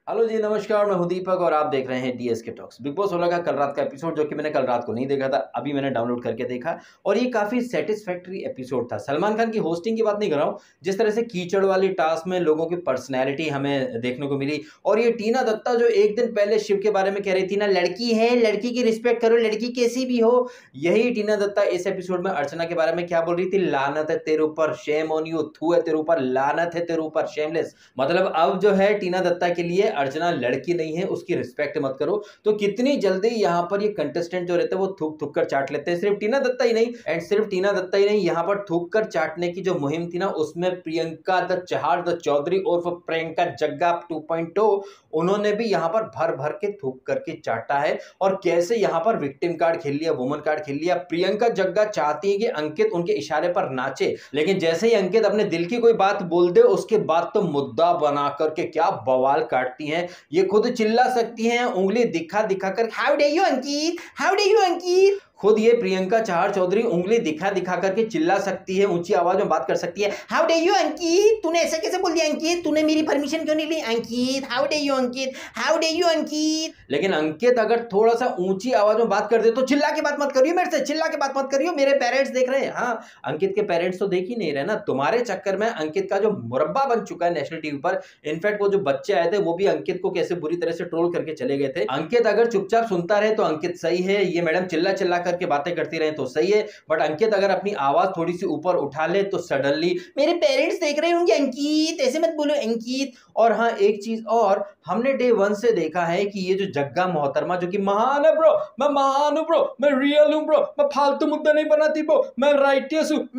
Hello जी, नमस्कार। मैं हूं दीपक और आप देख रहे हैं डीएसके टॉक्स। बिग बॉस 16 का कल रात का एपिसोड, जो कि मैंने कल रात को नहीं देखा था, अभी मैंने डाउनलोड करके देखा और ये काफी सेटिस्फैक्टरी एपिसोड था। सलमान खान की होस्टिंग की बात नहीं कर रहा हूं, जिस तरह से कीचड़ वाली टास्क में लोगों की पर्सनैलिटी हमें देखने को मिली। और ये टीना दत्ता जो एक दिन पहले शिव के बारे में कह रही थी ना, लड़की है, लड़की की रिस्पेक्ट करो, लड़की कैसी भी हो, यही टीना दत्ता इस एपिसोड में अर्चना के बारे में क्या बोल रही थी? लानत है तेरे ऊपर, शेम ऑन यू, थू है तेरे ऊपर, लानत है तेरे ऊपर, शेमलेस। मतलब अब जो है टीना दत्ता के लिए अर्चना लड़की नहीं है, उसकी रिस्पेक्ट मत करो। तो कितनी जल्दी यहाँ पर ये कंटेस्टेंट जो रहते हैं वो थूक थूक कर चाट लेते हैं। सिर्फ टीना दत्ता ही नहीं, एंड सिर्फ टीना दत्ता ही नहीं, यहाँ पर थूक कर चाटने की जो मुहिम थी ना, उसमें प्रियंका द चहार द चौधरी उर्फ प्रियंका जग्गा 2.0, उन्होंने भी यहाँ पर भर भर के थूक करके चाटा है। और कैसे यहाँ पर विक्टिम कार्ड खेल लिया, वुमन कार्ड खेल लिया। प्रियंका जग्गा चाहती है कि अंकित उनके इशारे पर नाचे, लेकिन जैसे ही अंकित अपने दिल की कोई बात बोल दे, उसके बाद तो मुद्दा बना करके क्या बवाल काटती हैं। ये खुद चिल्ला सकती हैं, उंगली दिखा दिखा कर, how dare you Ankit, how dare you Ankit. खुद ये प्रियंका चहार चौधरी उंगली दिखा दिखा करके चिल्ला सकती है, ऊंची आवाज में बात कर सकती है। हाउ डे यू अंकित, तूने ऐसा कैसे बोल दिया अंकित, तूने मेरी परमिशन क्यों नहीं ली Ankit, how dare you Ankit, how dare you Ankit. लेकिन अंकित अगर थोड़ा सा ऊंची आवाज में बात कर दे तो चिल्ला के बात मत करियो मेरे से, चिल्ला के बात मत करियो, मेरे पेरेंट्स देख रहे हैं। हाँ, अंकित के पेरेंट्स तो देख ही नहीं रहे ना। तुम्हारे चक्कर में अंकित का जो मुरब्बा बन चुका है नेशनल टीवी पर। इनफैक्ट वो जो बच्चे आए थे वो भी अंकित को कैसे बुरी तरह से ट्रोल करके चले गए थे। अंकित अगर चुपचाप सुनता रहे तो अंकित सही है, ये मैडम चिल्ला चिल्ला करके बातें करती रहे तो सही है। बट अंकित अगर अपनी आवाज थोड़ी सी ऊपर उठा ले तो सडनली मेरे पेरेंट्स देख रहे होंगे अंकित, ऐसे मत बोलो अंकित। और हाँ, एक चीज और, हमने डे 1 से देखा है कि ये जो जग्गा मोहतरमा जो कि महान है ब्रो, मैं महान हूं ब्रो, मैं रियल हूं ब्रो, मैं फालतू मुद्दा नहीं बनाती ब्रो, मैं राइटियस हूं,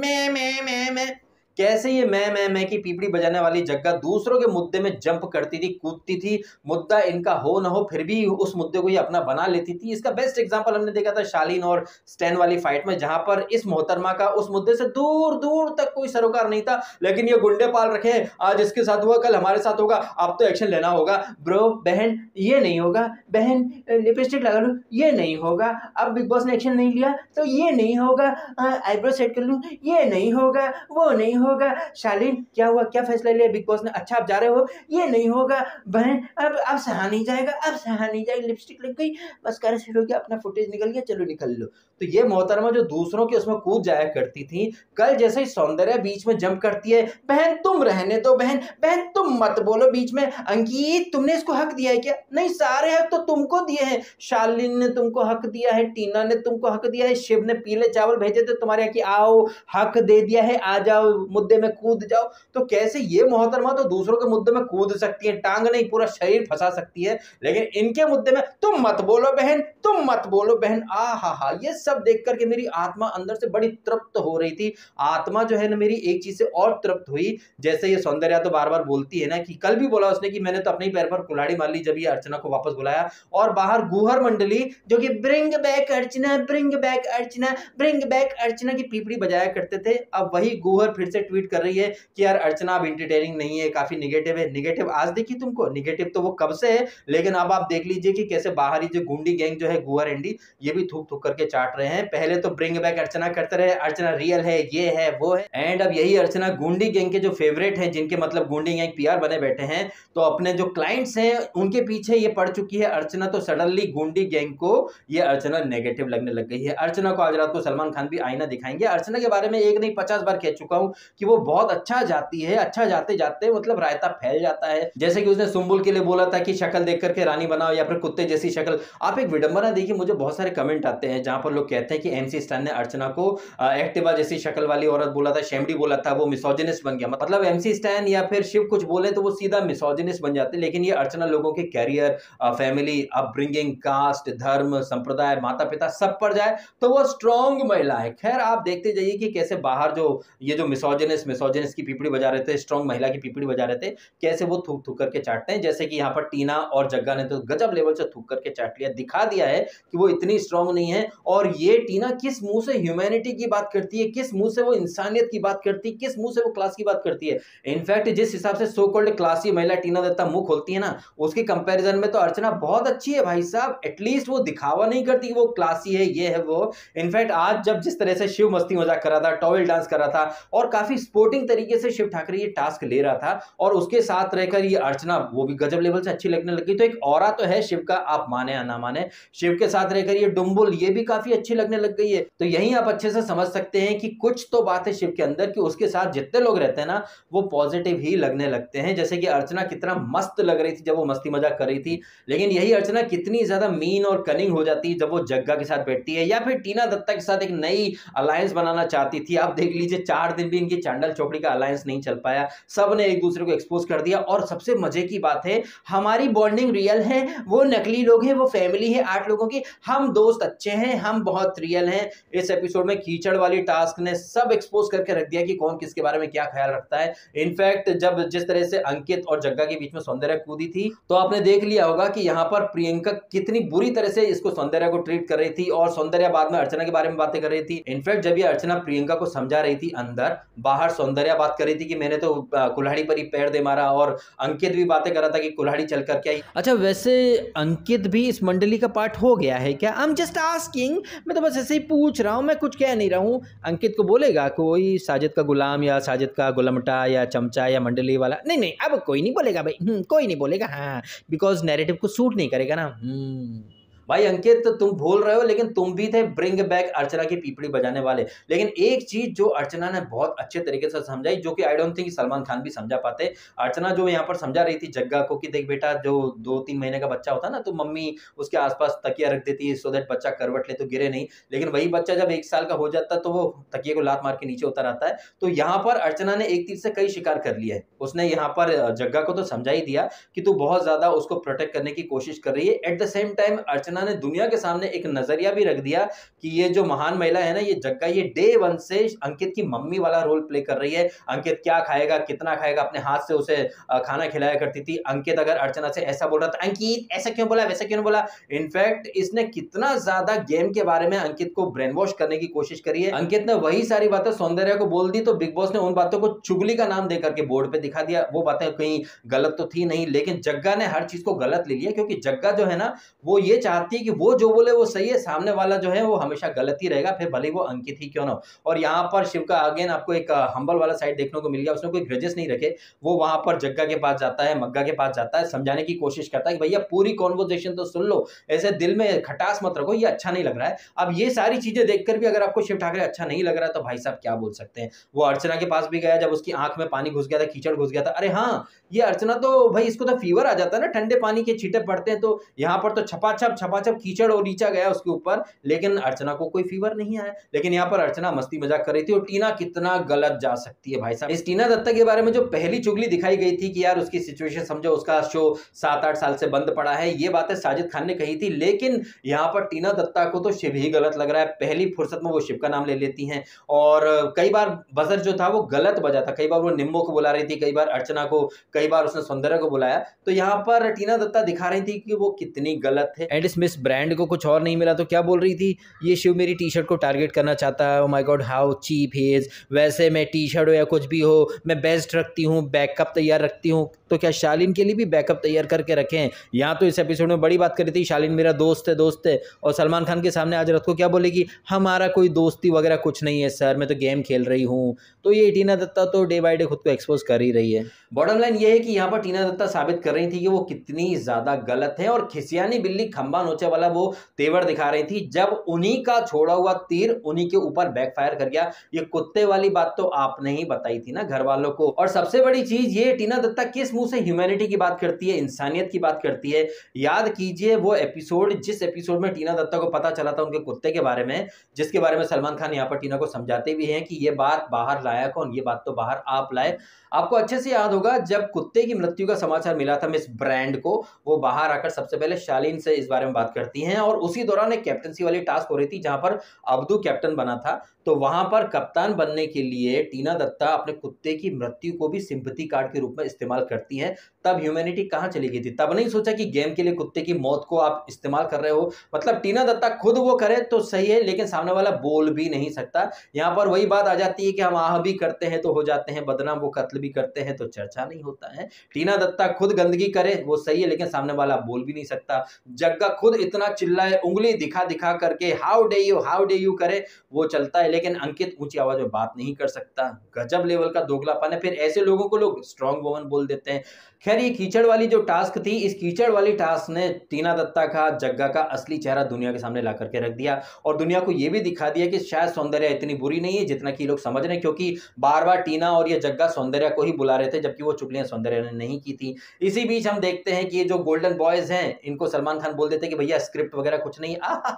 मैं कैसे ये मैं की पीपड़ी बजाने वाली जग्गा दूसरों के मुद्दे में जंप करती थी, कूदती थी। मुद्दा इनका हो ना हो फिर भी उस मुद्दे को ये अपना बना लेती थी। इसका बेस्ट एग्जांपल हमने देखा था शालीन और स्टैन वाली फाइट में, जहां पर इस मोहतरमा का उस मुद्दे से दूर दूर तक कोई सरोकार नहीं था, लेकिन ये गुंडे पाल रखे हैं, आज इसके साथ हुआ कल हमारे साथ होगा, अब तो एक्शन लेना होगा। ब्रो बहन ये नहीं होगा, बहन लिपस्टिक लगा लो ये नहीं होगा, अब बिग बॉस ने एक्शन नहीं लिया तो ये नहीं होगा, आईब्रो सेट कर लूं ये नहीं होगा, वो नहीं होगा। शालीन क्या हुआ, क्या फैसला लिया बिग बॉस ने, अच्छा आप जा रहे हो, ये नहीं होगा बहन, अब सहा नहीं जाएगा, अब सहा नहीं जाएगा, लिपस्टिक लग गई, मस्कारा सेट हो गया, अपना फुटेज निकल गया, चलो निकल लो। तो ये मोहतरमा जो दूसरों के उसमें कूद जाया करती थी, कल जैसे ही सौंदर्य बीच में जंप करती है, बहन तुम रहने दो, बहन बहन तुम मत बोलो बीच में, अंकित तुमने इसको हक दिया है क्या? नहीं, सारे हक तो तुमको दिए हैं। शालीन ने तुमको हक दिया है, टीना ने तुमको हक दिया है, शिव ने पीले चावल भेजे थे तुम्हारे यहाँ की आओ हक दे दिया है, आ जाओ मुद्दे में कूद जाओ। तो कैसे ये मोहतरमा तो दूसरों के मुद्दे में कूद सकती है, टांग नहीं पूरा शरीर फंसा सकती है, लेकिन इनके मुद्दे में तुम मत बोलो बहन, तुम मत बोलो बहन। आ हा, ये सब देख करके मेरी आत्मा अंदर से बड़ी तृप्त हो रही थी। आत्मा जो है ना मेरी एक चीज से और तृप्त हुई, जैसे ये सौंदर्या तो बार बार बोलती है ना, कि कल भी बोला उसने कि मैंने तो अपने ही पैर पर कुल्हाड़ी मार ली जब ये अर्चना को वापस बुलाया। और बाहर गुहर मंडली जो कि bring back Archana, bring back Archana, bring back Archana की पीपड़ी बजाया करते थे, अब वही गुहर फिर से ट्वीट कर रही है कि यार अर्चना अब एंटरटेनिंग नहीं है, काफी निगेटिव है। निगेटिव आज देखी तुमको, निगेटिव तो वो कब से है, लेकिन अब आप देख लीजिए कि कैसे बाहरी जो गुंडी गैंग जो है गुहर एंडी, ये भी थूक थूक करके चाट रहे हैं। पहले तो ब्रिंग बैक अर्चना करते रहे, अर्चना रियल है, ये है वो है, एंड अब यही अर्चना गुंडी गैंग के जो फेवरेट हैं, जिनके मतलब गुंडी गैंग पीआर बने बैठे हैं, तो अपने जो क्लाइंट्स हैं उनके पीछे ये पड़ चुकी है अर्चना। तो सडनली गुंडी गैंग को ये अर्चना नेगेटिव लगने लग गई है। अर्चना को आज रात को सलमान खान भी आईना दिखाएंगे। अर्चना के बारे में एक नहीं 50 बार कह चुका हूं कि वो बहुत अच्छा जाती है, अच्छा जाते जाते मतलब रायता फैल जाता है। जैसे कि उसने सुंबुल के लिए बोला था कि शक्ल देख करके रानी बनाओ या फिर कुत्ते जैसी शक्ल। आप एक विडंबना देखिए, मुझे बहुत सारे कमेंट आते हैं जहां पर लोग कहते हैं कि एमसी स्टैन ने अर्चना को एक्टिवा जैसी शक्ल वाली औरत बोला था, शेमडी बोला था, वो मिसोजिनिस्ट बन गया। मतलब एमसी स्टैन या फिर शिव कुछ बोले तो वो सीधा मिसोजिनिस्ट बन जाते, लेकिन ये अर्चना लोगों के कैरियर, फैमिली, अपब्रिंगिंग, कास्ट, धर्म, संप्रदाय, माता पिता सब पर जाए तो वो स्ट्रॉन्ग महिला है। खैर आप देखते जाइए कि कैसे बाहर जो ये जो मिसोजिनिस्ट की पीपड़ी बजा रहे थे, स्ट्रॉन्ग महिला की पीपड़ी बजा रहे थे, कैसे वो थूक थूक करके चाटते हैं। जैसे कि यहाँ पर टीना और जग्गा ने तो गजब लेवल से थूक करके चाट लिया, दिखा दिया है कि वो इतनी स्ट्रॉन्ग नहीं है। और ये टीना किस मुंह से ह्यूमैनिटी की बात करती है, किस मुंह से वो इंसानियत की बात करती है, किस मुंह से वो क्लास की बात करती है। इनफैक्ट जिस हिसाब से सो कॉल्ड क्लासी महिला टीना दत्ता मुंह खोलती है ना, उसके कंपैरिजन में तो अर्चना बहुत अच्छी है भाई साहब। एटलीस्ट वो दिखावा नहीं करती कि वो क्लासी है, ये है वो। इनफैक्ट आज जब जिस तरह से शिव मस्ती मजाक कर रहा था, टॉवेल डांस कर रहा था और काफी काफी स्पोर्टिंग तरीके से शिव ठाकरे ये टास्क ले रहा था और उसके साथ रहकर ये अर्चना वो भी गजब लेवल से अच्छी लगने लगी। तो एक ऑरा तो है शिव का, आप माने या ना माने, शिव के साथ रहकर ये डुम्बुल ये भी काफी अच्छी लगने लग गई है। तो यही आप अच्छे से समझ सकते हैं कि कुछ तो बात है शिव के अंदर कि उसके साथ जितने लोग रहते हैं ना वो पॉजिटिव ही लगने लगते हैं। जैसे कि अर्चना कितना मस्त लग रही थी जब वो मस्ती मजाक कर रही थी, लेकिन यही अर्चना कितनी ज्यादा मीन और कनिंग हो जाती है जब वो जग्गा के साथ बैठती है या फिर टीना दत्ता के साथ एक नई अलायंस बनाना चाहती थी। आप देख लीजिए 4 दिन भी इनकी चांडल चौकड़ी का अलायंस नहीं चल पाया, सब ने एक दूसरे को एक्सपोज कर दिया। और सबसे मजे की बात है हमारी बॉन्डिंग रियल है, वो नकली लोग हैं, वो फैमिली है 8 लोगों की, हम दोस्त अच्छे हैं, हम बहुत रियल हैं। इस एपिसोड में कीचड़ वाली टास्क ने सब एक्सपोज करके रख दिया कि कौन किसके बारे में क्या ख्याल रखता है। इनफैक्ट जब जिस तरह से अंकित और जग्गा के बीच में सौंदर्य कूदी थी तो आपने देख लिया होगा कि यहां पर प्रियंका कितनी बुरी तरह से इसको सौंदर्य को ट्रीट कर रही थी और सौंदर्य बाद में अर्चना के बारे में बातें कर रही थी। इनफैक्ट जब ये अर्चना प्रियंका को समझा रही थी अंदर, बाहर सौंदर्य बात कर रही थी कि मैंने तो कुल्हाड़ी पर ही पैर दे मारा, और अंकित भी बातें कर रहा था कि कुल्हाड़ी चल करके आई। अच्छा वैसे अंकित भी इस मंडली का पार्ट हो गया है क्या? आई एम जस्ट आस्किंग, मैं तो बस ऐसे ही पूछ रहा हूं, मैं कुछ कह नहीं रहा हूं। अंकित को बोलेगा कोई साजिद का गुलाम या साजिद का गुलमटा या चमचा या मंडली वाला? नहीं नहीं अब कोई नहीं बोलेगा भाई, कोई नहीं बोलेगा, हाँ बिकॉज नैरेटिव को सूट नहीं करेगा ना। भाई अंकित तुम भूल रहे हो, लेकिन तुम भी थे ब्रिंग बैक अर्चना की पीपड़ी बजाने वाले। लेकिन एक चीज जो अर्चना ने बहुत अच्छे तरीके से समझाई, जो कि I don't think Salman Khan भी समझा पाते। अर्चना जो यहाँ पर समझा रही थी जग्गा को कि देख बेटा, जो 2-3 महीने का बच्चा होता है ना तो मम्मी उसके आसपास तकिया रख देती है सो दैट बच्चा करवट ले तो गिरे नहीं, लेकिन वही बच्चा जब 1 साल का हो जाता है तो वो तकिए को लात मार के नीचे उतर आता है। तो यहाँ पर अर्चना ने एक तीर से कई शिकार कर लिया है। उसने यहाँ पर जग्गा को तो समझा ही दिया कि तू बहुत ज्यादा उसको प्रोटेक्ट करने की कोशिश कर रही है। At the same time Archana ने दुनिया के सामने एक नजरिया भी रख दिया कि ये जो महान महिला है ना ये जग्गा, ये डे 1 से अंकित की मम्मी वाला रोल प्ले कर रही है। अंकित क्या खाएगा कितना खाएगा अपने हाथ से उसे खाना खिलाया करती थी। अंकित अगर अर्चना से ऐसा बोल रहा था, अंकित ऐसा क्यों बोला वैसा क्यों बोला। इनफैक्ट इसने कितना ज्यादा गेम के बारे में अंकित को ब्रेन वॉश करने की कोशिश करी है। अंकित ने वही सारी बातें सौंदर्य को बोल दी तो बिग बॉस ने उन बातों को चुगली का नाम देकर के बोर्ड पे दिखा दिया। वो बातें कहीं गलत तो थी नहीं, लेकिन जग्गा ने हर चीज को गलत ले लिया, क्योंकि जग्गा जो है ना वो ये चाहती है कि वो जो बोले वो सही है, सामने वाला जो है वो हमेशा गलत ही रहेगा, फिर भले वो अंकित ही क्यों ना हो। और यहाँ पर शिव का अगेन आपको एक हम्बल वाला साइड देखने को मिल गया। उसने कोई ग्रजेस नहीं रखे, वो वहां पर जग्गा के पास जाता है, मग्गा के पास जाता है, समझाने की कोशिश करता है कि भैया पूरी कॉन्वर्सेशन तो सुन लो, ऐसे दिल में खटास मत रखो, ये अच्छा नहीं लग रहा है। अब ये सारी चीजें देखकर भी अगर आपको शिव ठाकरे अच्छा नहीं लग रहा है तो भाई साहब क्या बोल सकते हैं। वो अर्चना के पास भी गया जब उसकी आंख में पानी घुस गया था, कीचड़ घुस गया था। अरे हाँ, ये अर्चना तो भाई इसको तो फीवर आ जाता है ना, ठंडे पानी के छींटे पड़ते हैं, तो यहाँ पर तो छपाछप कीचड़ और नीचा गया उसके ऊपर, लेकिन अर्चना को कोई फीवर नहीं आया। लेकिन यहाँ पर अर्चना मस्ती मजाक कर रही थी। और टीना कितना गलत जा सकती है भाई साहब। इस टीना दत्ता के बारे में जो पहली चुगली दिखाई गई थी कि यार उसकी सिचुएशन समझो, उसका शो 7-8 साल से बंद पड़ा है, ये बातें साजिद खान ने कही थी। लेकिन यहाँ पर टीना दत्ता को तो शिव ही गलत लग रहा है। पहली फुर्सत में वो शिव का नाम ले लेती हैं और कई बार बजर जो था वो गलत बजा था। कई बार वो निम्बो को बुला रही थी, कई बार अर्चना को, कई बार उसने सौंदर्य को बुलाया। तो यहाँ पर टीना दत्ता दिखा रही थी कि वो कितनी गलत है। एंड इस मिस ब्रांड को कुछ और नहीं मिला तो क्या बोल रही थी, ये शिव मेरी टी शर्ट को टारगेट करना चाहता है, oh my god how cheap he is. वैसे मैं टी शर्ट हो या कुछ भी हो मैं बेस्ट रखती हूँ, बैकअप तैयार रखती हूँ, तो क्या शालीन के लिए भी बैकअप तैयार करके रखें। यहाँ तो इस एपिसोड में बड़ी बात करी थी, शालीन मेरा दोस्त है, और सलमान खान के सामने आज रात को क्या बोलेगी, हमारा कोई दोस्ती वगैरह कुछ नहीं है सर, मैं तो गेम खेल रही हूँ। तो ये टीना दत्ता तो डे बाय डे खुद को एक्सपोज कर ही रही है। बॉटम लाइन ये है कि यहाँ पर टीना दत्ता साबित कर रही थी कि वो कितनी ज्यादा गलत है, और खिसियानी बिल्ली खंबा नोचे वाला वो तेवर दिखा रही थी जब उन्हीं का छोड़ा हुआ तीर उन्हीं के ऊपर बैकफायर कर गया। ये कुत्ते वाली बात तो आपने ही बताई थी ना घर वालों को। और सबसे बड़ी चीज ये, टीना दत्ता किस मुंह से ह्यूमैनिटी की बात करती है, इंसानियत की बात करती है। याद कीजिए वो एपिसोड, जिस एपिसोड में टीना दत्ता को पता चला था उनके कुत्ते के बारे में, जिसके बारे में सलमान खान यहाँ पर टीना को समझाते भी हैं कि ये बात बाहर लाया कौन, ये बात तो बाहर आप लाए। आपको अच्छे से याद होगा जब कुत्ते की मृत्यु का समाचार मिला था मिस ब्रांड को, वो बाहर आकर सबसे पहले शालीन से इस बारे में बात करती हैं, और उसी दौरान एक कैप्टनसी वाली टास्क हो रही थी जहां पर अब्दू कैप्टन बना था। तो वहां पर कप्तान बनने के लिए टीना दत्ता अपने कुत्ते की मृत्यु को भी सिंपैथी कार्ड के रूप में इस्तेमाल करती हैं। तब ह्यूमैनिटी कहां चली गई थी, तब नहीं सोचा कि गेम के लिए कुत्ते की मौत को आप इस्तेमाल कर रहे हो। मतलब टीना दत्ता खुद वो करे तो सही है, लेकिन सामने वाला बोल भी नहीं सकता। यहां पर वही बात आ जाती है कि हम आह भी करते हैं तो हो जाते हैं बदनाम, वो कत्ल भी करते हैं तो चर्चा नहीं होता है। टीना दत्ता खुद गंदगी करे वो सही है, लेकिन सामने वाला बोल भी नहीं सकता। जग्गा खुद खुद इतना चिल्लाए, उंगली दिखा दिखा करके हाउ डे यू करे, वो चलता है। लेकिन अंकित ऊंची आवाज में बात नहीं कर सकता। गजब लेवल का दोगलापन है। फिर ऐसे लोगों को लोग स्ट्रांग वुमन बोल देते हैं। खैर, ये कीचड़ वाली जो टास्क थी, इस कीचड़ वाली टास्क ने टीना दत्ता का, जग्गा का असली चेहरा दुनिया के सामने ला करके रख दिया और दुनिया को यह भी दिखा दिया कि शायद सौंदर्या इतनी बुरी नहीं है जितना कि लोग समझ रहे हैं, क्योंकि बार बार टीना और ये जग्गा सौंदर्या को ही बुला रहे थे, जबकि वो चुगलियां सौंदर्या ने नहीं की थी। इसी बीच हम देखते हैं कि ये जो गोल्डन बॉयज हैं, इनको सलमान खान बोल देते हैं कि भैया स्क्रिप्ट वगैरह कुछ नहीं।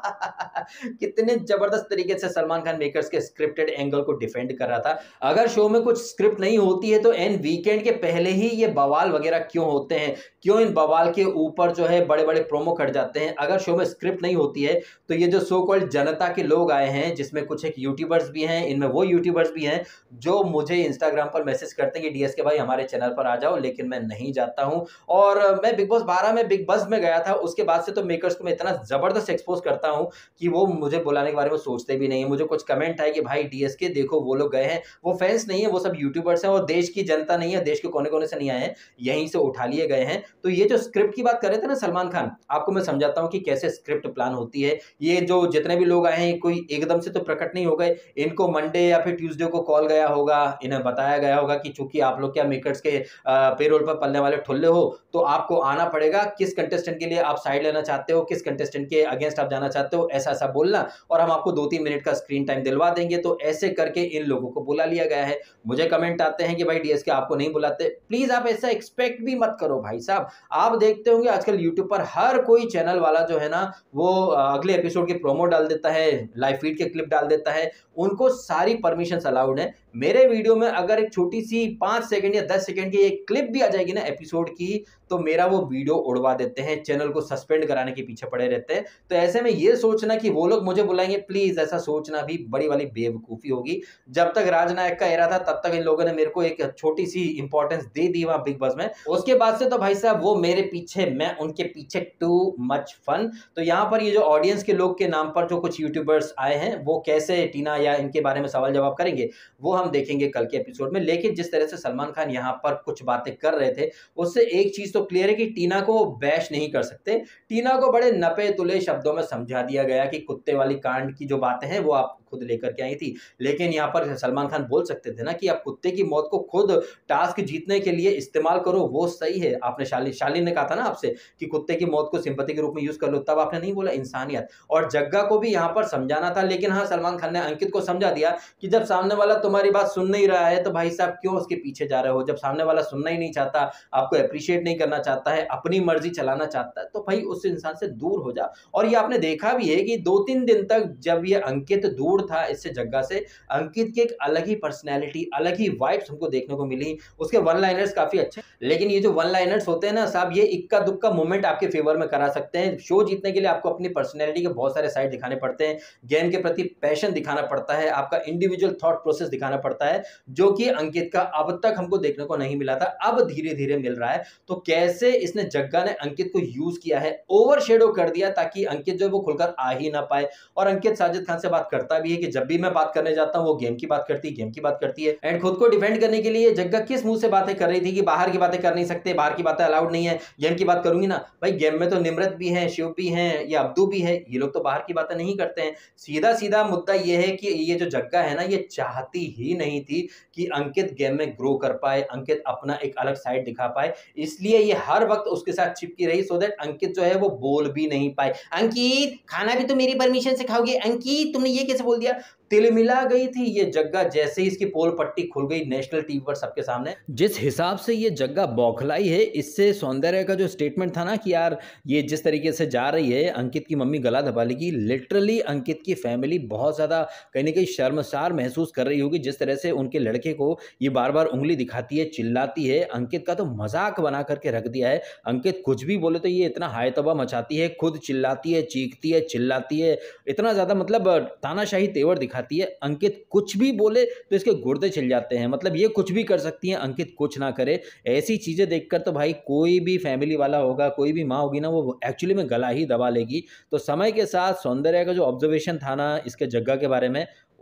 कितने जबरदस्त तरीके से सलमान खान मेकर्स के स्क्रिप्टेड एंगल को डिफेंड कर रहा था। अगर शो में कुछ स्क्रिप्ट नहीं होती है तो एन वीकेंड के पहले ही ये बवाल वगैरह क्यों होते हैं, क्यों इन बवाल के ऊपर जो है बड़े बड़े प्रोमो कट जाते हैं। अगर शो में स्क्रिप्ट नहीं होती है तो ये जो सो कॉल्ड जनता के लोग आए हैं, जिसमें कुछ एक यूट्यूबर्स भी हैं, इनमें वो यूट्यूबर्स भी हैं जो मुझे इंस्टाग्राम पर मैसेज करते हैं कि डीएस के भाई हमारे चैनल पर आ जाओ, लेकिन मैं नहीं जाता हूं। और मैं बिग बॉस 12 में बिग बस में गया था, उसके बाद से तो मेकर्स को मैं इतना जबरदस्त एक्सपोज करता हूं कि वो मुझे बुलाने के बारे में सोचते भी नहीं है। मुझे कुछ कमेंट आए कि भाई डीएस के देखो वो लोग गए हैं, वो फैंस नहीं है, वो सब यूट्यूबर्स हैं और देश की जनता नहीं है, देश के कोने कोने से नहीं आए हैं, यहीं से उठा लिए गए हैं। तो ये जो स्क्रिप्ट की बात कर रहे थे ना सलमान खान, आपको मैं समझाता हूं कि कैसे स्क्रिप्ट प्लान होती है। ये जो जितने भी लोग आए हैं, कोई एकदम से तो प्रकट नहीं हो गए। इनको मंडे या फिर ट्यूसडे को कॉल गया होगा, इन्हें बताया गया होगा कि चूंकि आप लोग क्या मेकर्स के पेरोल पर पलने वाले ठुल्ले हो, तो आपको आना पड़ेगा। किस कंटेस्टेंट के लिए आप साइड लेना चाहते हो, किस कंटेस्टेंट के अगेंस्ट आप जाना चाहते हो, ऐसा ऐसा बोलना और हम आपको 2-3 मिनट का स्क्रीन टाइम दिलवा देंगे। तो ऐसे करके इन लोगों को बुला लिया गया है। मुझे कमेंट आते हैं कि भाई डीएस के आपको नहीं बुलाते। प्लीज आप ऐसा एक्सपेक्ट भी मत करो भाई साहब। आप देखते होंगे आजकल यूट्यूब पर हर कोई चैनल वाला जो है ना, वो अगले एपिसोड की प्रोमो डाल देता है, लाइव फीड के क्लिप डाल देता है। उनको सारी परमिशन अलाउड है। मेरे वीडियो में अगर एक छोटी सी 5 सेकंड या 10 सेकंड की एक क्लिप भी आ जाएगी ना एपिसोड की, तो मेरा वो वीडियो उड़वा देते हैं, चैनल को सस्पेंड कराने के पीछे पड़े रहते हैं। तो ऐसे में ये सोचना कि वो लोग मुझे बुलाएंगे, प्लीज ऐसा सोचना भी बड़ी वाली बेवकूफी होगी। जब तक राजनायक का एरा था तब तक इन लोगों ने मेरे को एक छोटी सी इंपॉर्टेंस दे दी वहां बिग बॉस में। उसके बाद से तो भाई साहब वो मेरे पीछे, मैं उनके पीछे, टू मच फन। तो यहाँ पर ये जो ऑडियंस के लोग के नाम पर जो कुछ यूट्यूबर्स आए हैं, वो कैसे टीना या इनके बारे में सवाल जवाब करेंगे, वो हम देखेंगे कल के एपिसोड में। लेकिन जिस तरह से सलमान खान यहाँ पर कुछ बातें कर रहे थे, उससे एक चीज तो क्लियर है कि टीना को बैश नहीं कर सकते। टीना को बड़े नपे तुले शब्दों में समझा दिया गया कि कुत्ते वाली कांड की जो बातें हैं वो आप खुद लेकर के आई थी। लेकिन यहाँ पर सलमान खान बोल सकते थे ना कि आप कुत्ते की मौत को खुद टास्क जीतने के लिए इस्तेमाल करो, वो सही है। आपने शालीन ने कहा था ना आपसे कि कुत्ते की मौत को सिंपैथी के रूप में यूज कर लो, तब आपने नहीं बोला इंसानियत। और जग्गा को भी यहाँ पर समझाना था। लेकिन हाँ, सलमान खान ने अंकित को समझा दिया कि जब सामने वाला तुम्हारी बात सुन नहीं रहा है तो भाई साहब क्यों उसके पीछे जा रहे हो। जब सामने वाला सुनना ही नहीं चाहता, आपको अप्रिशिएट नहीं करना चाहता है, अपनी मर्जी चलाना चाहता है, तो भाई उस इंसान से दूर हो जा। और ये आपने देखा भी है कि 2-3 दिन तक जब ये अंकित दूर था इससे, जग्गा से, अंकित की एक अलग ही पर्सनैलिटी, अलग ही वाइब्स हमको देखने को मिली। उसके वन लाइनर्स काफी अच्छे, लेकिन ये जो वन लाइनर्स होते हैं ना साहब, ये इक्का दुक्का मोमेंट आपके फेवर में करा सकते हैं। शो जीतने के लिए आपको अपनी पर्सनैलिटी के बहुत सारे साइड दिखाने पड़ते हैं, गेम के प्रति पैशन दिखाना पड़ता है, आपका इंडिविजुअल थॉट प्रोसेस दिखाना पड़ता है, जो कि अंकित का अब तक हमको देखने को नहीं मिला था, अब धीरे धीरे मिल रहा है। तो कैसे इसने, जग्गा ने अंकित को यूज किया है, ओवर शेडो कर दिया, ताकि अंकित जो है वो खुलकर आ ही ना पाए। और अंकित साजिद खान से बात करता भी है कि जब भी मैं बात करने जाता हूं वो गेम की बात करती है। एंड खुद को डिफेंड करने के लिए जग्गा किस मुंह से बातें कर रही थी कि बाहर की बातें कर नहीं सकते, बाहर की बातें अलाउड नहीं है, गेम की बात करूंगी ना। भाई गेम में तो निम्रत भी है, शिव भी है, या अब्दू भी है, ये लोग तो बाहर की बातें नहीं करते हैं। सीधा सीधा मुद्दा ये है कि ये जो जग्गा है ना, ये चाहती ही नहीं थी कि अंकित गेम में ग्रो कर पाए, अंकित अपना एक अलग साइड दिखा पाए। इसलिए ये हर वक्त उसके साथ चिपकी रही, सो दैट अंकित जो है वो बोल भी नहीं पाए। अंकित खाना भी तो मेरी परमिशन से खाओगे, अंकित तुमने ये कैसे बोल दिया। तिलमिला गई थी ये जग्गा जैसे ही इसकी पोल पट्टी खुल गई नेशनल टीवी पर सबके सामने। जिस हिसाब से ये जग्गा बौखलाई है, इससे सौंदर्य का जो स्टेटमेंट था ना कि यार ये जिस तरीके से जा रही है, अंकित की मम्मी गला दबा लेगी, लिटरली अंकित की फैमिली बहुत ज़्यादा कहीं ना कहीं शर्मसार महसूस कर रही होगी। जिस तरह से उनके लड़के को ये बार बार उंगली दिखाती है, चिल्लाती है, अंकित का तो मजाक बना करके रख दिया है। अंकित कुछ भी बोले तो ये इतना हाय तबाह मचाती है, खुद चिल्लाती है, चीखती है, चिल्लाती है, इतना ज़्यादा मतलब तानाशाही तेवर दिखाती है। अंकित कुछ भी बोले तो इसके गुर्दे छिल जाते हैं। मतलब ये कुछ भी कर सकती हैं, अंकित कुछ ना करे। ऐसी चीजें देखकर तो भाई कोई भी फैमिली वाला होगा, कोई भी माँ होगी ना, वो एक्चुअली में गला ही दबा लेगी। तो समय के साथ सौंदर्य का जो ऑब्जर्वेशन था ना इसके जग्गा के बारे में,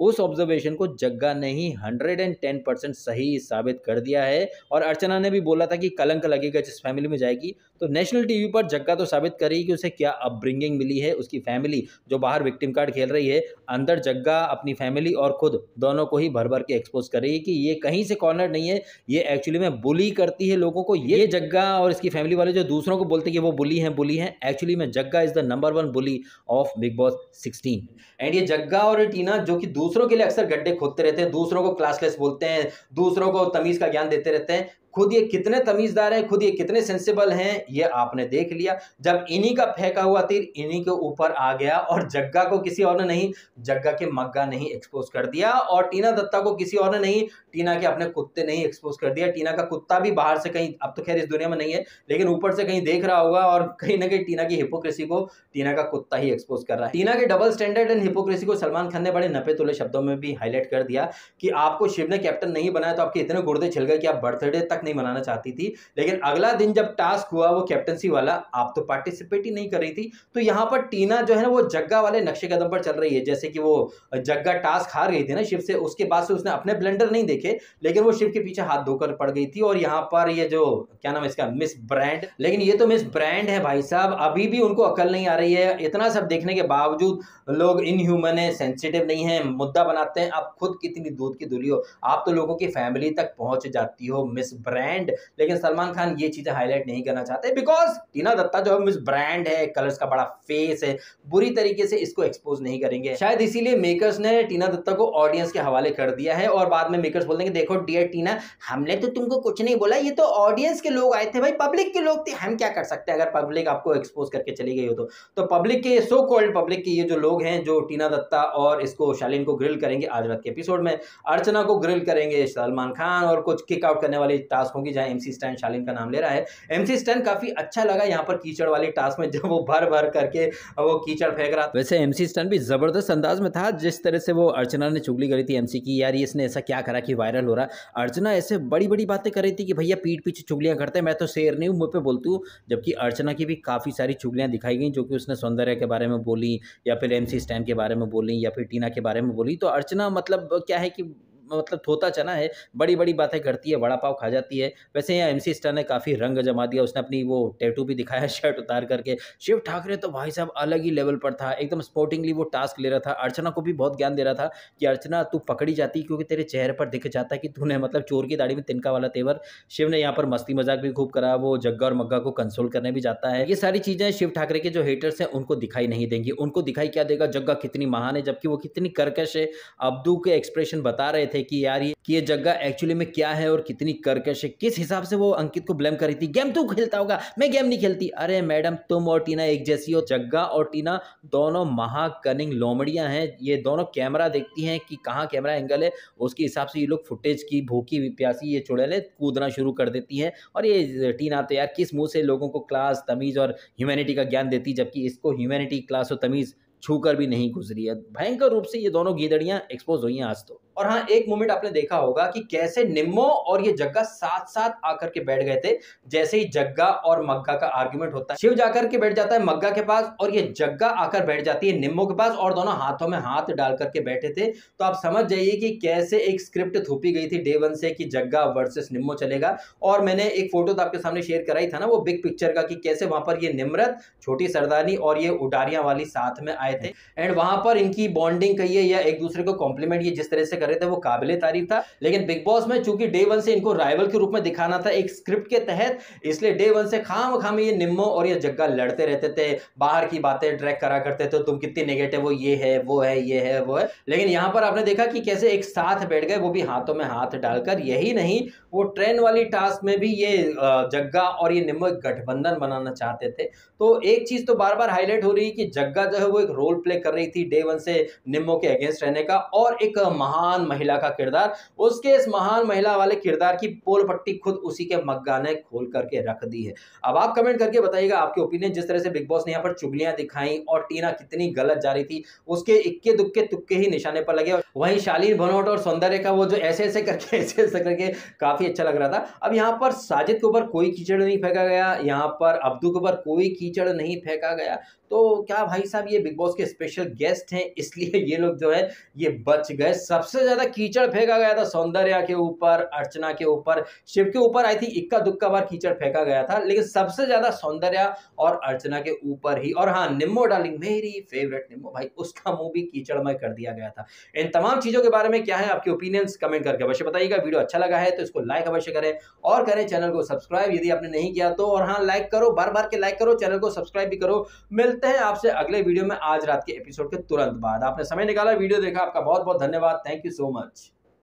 उस ऑब्जर्वेशन को जग्गा ने ही 110% सही साबित कर दिया है। और अर्चना ने भी बोला था कि कलंक लगेगा जिस फैमिली में जाएगी, तो नेशनल टीवी पर जग्गा तो साबित करेगी कि उसे क्या अपब्रिंगिंग मिली है, उसकी फैमिली जो बाहर विक्टिम कार्ड खेल रही है, अंदर जग्गा अपनी फैमिली और खुद दोनों को ही भर भर के एक्सपोज करेगी कि ये कहीं से कॉर्नर नहीं है, ये एक्चुअली में बुली करती है लोगों को। ये जग्गा और इसकी फैमिली वाले जो दूसरों को बोलते हैं कि वो बुली हैं, एक्चुअली में Jagga is the number 1 bully of big boss 16। And ये जग्गा और टीना जो कि दूसरों के लिए अक्सर गड्ढे खोदते रहते हैं, दूसरों को क्लासलेस बोलते हैं, दूसरों को तमीज का ज्ञान देते रहते हैं, खुद ये कितने तमीजदार हैं, खुद ये कितने सेंसिबल हैं, ये आपने देख लिया जब इन्हीं का फेंका हुआ तीर इन्हीं के ऊपर आ गया और जग्गा को किसी और ने नहीं, जग्गा के मग्गा नहीं एक्सपोज कर दिया, और टीना दत्ता को किसी और ने नहीं, टीना के अपने कुत्ते नहीं एक्सपोज कर दिया। टीना का कुत्ता भी बाहर से कहीं, अब तो खैर इस दुनिया में नहीं है, लेकिन ऊपर से कहीं देख रहा होगा और कहीं ना कहीं टीना की हिपोक्रेसी को टीना का कुत्ता ही एक्सपोज कर रहा है। टीना के डबल स्टैंडर्ड एंड हिपोक्रेसी को सलमान खान ने बड़े नपे तुले शब्दों में भी हाईलाइट कर दिया कि आपको शिव ने कैप्टन नहीं बनाया तो आपके इतने गुर्दे छिल गए कि आप बर्थडे तक नहीं मनाना चाहती थी, लेकिन अगला दिन जब टास्क हुआ वो कैप्टनसी वाला, आप तो पार्टिसिपेट ही नहीं कर रही थी। तो यहां पर टीना जो है ना वो जग्गा वाले नक्शे कदम पर चल रही है। जैसे कि वो जग्गा टास्क हार गई थी ना शिव से, उसके बाद से उसने अपने ब्लेंडर नहीं देखे, लेकिन वो शिव के पीछे हाथ धोकर पड़ गई थी। और यहाँ पर ये जो क्या नाम है इसका, मिस ब्रांड, लेकिन ये तो मिस ब्रांड है भाई साहब, अभी भी उनको अकल नहीं आ रही है। इतना सब देखने के बावजूद लोग इनह्यूमन है, सेंसिटिव नहीं है, मुद्दा बनाते हैं। आप खुद कितनी दूध की धुली हो, आप तो लोगों की फैमिली तक पहुंच जाती हो मिस ब्रांड, लेकिन सलमान खान ये चीजें हाईलाइट नहीं करना चाहते बिकॉज टीना दत्ता जो है मिस ब्रांड है, कलर्स का बड़ा फेस है, बुरी तरीके से इसको एक्सपोज नहीं करेंगे। शायद इसीलिए मेकर्स ने टीना दत्ता को ऑडियंस के हवाले कर दिया है और बाद में मेकर्स बोल देंगे देखो डियर टीना, हमने तो तुमको कुछ नहीं बोला, ये तो ऑडियंस के लोग आए थे भाई, पब्लिक के लोग थे, हम क्या कर सकते हैं अगर पब्लिक आपको एक्सपोज करके चली गई हो तो पब्लिक के, सो कॉल्ड पब्लिक के ये जो लोग हैं जो टीना दत्ता और इसको शालीन को ग्रिल करेंगे आज रात के एपिसोड में, अर्चना को ग्रिल करेंगे सलमान खान, और कुछ किक आउट करने वाली टास्क होगी जहां एमसी स्टैन शालीन का नाम ले रहा है। एमसी स्टैन काफी अच्छा लगा यहाँ पर कीचड़ वाली टास्क में, जब वो भर भर करके वो कीचड़ फेंक रहा। वैसे एमसी स्टैन भी जबरदस्त अंदाज में था, जिस तरह से वो अर्चना ने चुगली करी थी एमसी की, यार इसने ऐसा क्या करा कि वायरल हो रहा। अर्चना ऐसे बड़ी बड़ी बातें कर रही थी कि भैया पीठ पीछे चुगलियां करते हैं, मैं तो शेर नहीं हूं, मुंह पे बोलती हूँ। जबकि अर्चना की भी काफी सारी चुगलियां दिखाई गई जो कि उसने सौंदर्य के बारे में बोली, या फिर एमसी स्टैन के बारे में बोली, या फिर टीना के बारे में बोली। तो अर्चना मतलब क्या है कि मतलब थोता चना है, बड़ी बड़ी बातें करती है, वड़ा पाव खा जाती है। वैसे यहाँ एमसी स्टार ने काफ़ी रंग जमा दिया, उसने अपनी वो टैटू भी दिखाया शर्ट उतार करके। शिव ठाकरे तो भाई साहब अलग ही लेवल पर था, एकदम स्पोर्टिंगली वो टास्क ले रहा था, अर्चना को भी बहुत ज्ञान दे रहा था कि अर्चना तू पकड़ी जाती क्योंकि तेरे चेहरे पर दिख जाता है कि तूने मतलब चोर की दाढ़ी में तिनका वाला तेवर। शिव ने यहाँ पर मस्ती मजाक भी खूब करा, वो जग्गा और मग्गा को कंसोल करने भी जाता है। ये सारी चीज़ें शिव ठाकरे के जो हेटर्स हैं उनको दिखाई नहीं देंगी, उनको दिखाई क्या देगा, जग्गा कितनी महान है जबकि वो कितनी कर्कश है। अब्दू के एक्सप्रेशन बता रहे थे कि यार ये जग्गा एक्चुअली में क्या है और कितनी कर्कश है, किस हिसाब से वो अंकित को ब्लेम कर रही थी, गेम तू खेलता होगा, मैं गेम नहीं खेलती। अरे मैडम तुम और टीना एक जैसी हो, जग्गा और टीना दोनों महाकनिंग लोमड़ियां हैं, ये दोनों कैमरा देखती हैं कि कहाँ कैमरा एंगल है, उसके हिसाब से ये लोग फुटेज की भूखी प्यासी ये चुड़ैलें कूदना शुरू कर देती हैं। और ये टीना तो यार किस मुंह से लोगों को क्लास तमीज और ह्यूमैनिटी का ज्ञान देती, जबकि इसको ह्यूमैनिटी क्लास और तमीज छूकर भी नहीं गुजरी है। भयंकर रूप से ये दोनों गीदड़ियां एक्सपोज हुई हैं आज तो। और हाँ, एक मोमेंट आपने देखा होगा कि कैसे निम्मो और ये जग्गा साथ साथ आकर के बैठ गए थे। जैसे ही जग्गा और मग्गा का आर्गुमेंट होता है, शिव जाकर के बैठ जाता है मग्गा के पास और ये जग्गा आकर बैठ जाती है निम्मो के पास, और दोनों हाथों में हाथ डाल करके बैठे थे। तो आप समझ जाइए कि कैसे एक स्क्रिप्ट थोपी गई थी डे वन से कि जग्गा वर्सेस निम्मो चलेगा। और मैंने एक फोटो तो आपके सामने शेयर कराई था ना, वो बिग पिक्चर का, कि कैसे वहां पर ये निम्रत, छोटी सरदारनी और ये उडारियां वाली साथ में आए थे। एंड वहां पर इनकी बॉन्डिंग कहिए या एक दूसरे को कॉम्प्लीमेंट ये जिस तरह से कर रहे थे वो काबिले तारीफ था। लेकिन बिग बॉस में चूंकि डे वन से इनको राइवल के रूप में दिखाना था एक स्क्रिप्ट के तहत, इसलिए डे वन से खाम ये निम्मो और ये जग्गा लड़ते रहते थे, बाहर की बातें ट्रैक करा करते थे, तुम कितनी नेगेटिव हो, ये है वो है, ये है वो है। लेकिन यहां पर आपने देखा कि कैसे एक साथ बैठ गए, वो भी हाथों में हाथ डालकर। यही नहीं, वो ट्रेन वाली टास्क में भी ये जग्गा और ये निम्मो एक गठबंधन बनाना चाहते थे। तो एक चीज तो बार बार हाईलाइट हो रही है कि जग्गा जो है वो एक रोल प्ले कर रही थी डे वन से निम्मो के अगेंस्ट रहने का, और एक महान महिला का किरदार, उसके इस महान महिला वाले किरदार की पोल पट्टी खुद उसी के मग्गा ने खोल करके रख दी है। अब आप कमेंट करके बताइएगा आपके ओपिनियन। जिस तरह से बिग बॉस ने यहाँ पर चुगलियां दिखाई और टीना कितनी गलत जा रही थी, उसके इक्के दुक्के तुक्के ही निशाने पर लगे। वहीं शालीन भनोट और सौंदर्य का वो जो ऐसे ऐसे करके काफी अच्छा लग रहा था। अब यहाँ पर साजिद के ऊपर कोई कीचड़ नहीं फेंका गया, यहाँ पर अब्दू के ऊपर कोई कीचड़ नहीं फेंका गया। तो क्या भाई साहब ये बिग बॉस के स्पेशल गेस्ट हैं, इसलिए ये लोग जो है ये बच गए। सबसे ज़्यादा कीचड़ फेंका गया था सौंदर्या के ऊपर, अर्चना के ऊपर, शिव के ऊपर आई थी इक्का-दुक्का बार कीचड़ फेंका गया था, लेकिन सबसे ज़्यादा सौंदर्या और अर्चना के ऊपर ही। और हाँ, निम्मो डार्लिंग, मेरी फेवरेट निम्मो भाई, उसका मुँह भी कीचड़मय कर दिया गया था। इन तमाम चीज़ों के बारे में क्या है आपके ओपिनियंस, कमेंट करके अवश्य बताइएगा। वीडियो अच्छा लगा है तो इसको लाइक अवश्य करें और करें चैनल को सब्सक्राइब यदि आपने नहीं किया तो। और हाँ, लाइक करो, बार-बार के लाइक करो, चैनल को सब्सक्राइब भी करो। मिलते हैं आपसे अगले वीडियो में आज रात के एपिसोड के तुरंत बाद। आपने समय निकाला, वीडियो देखा, आपका बहुत-बहुत धन्यवाद। Thank you so much.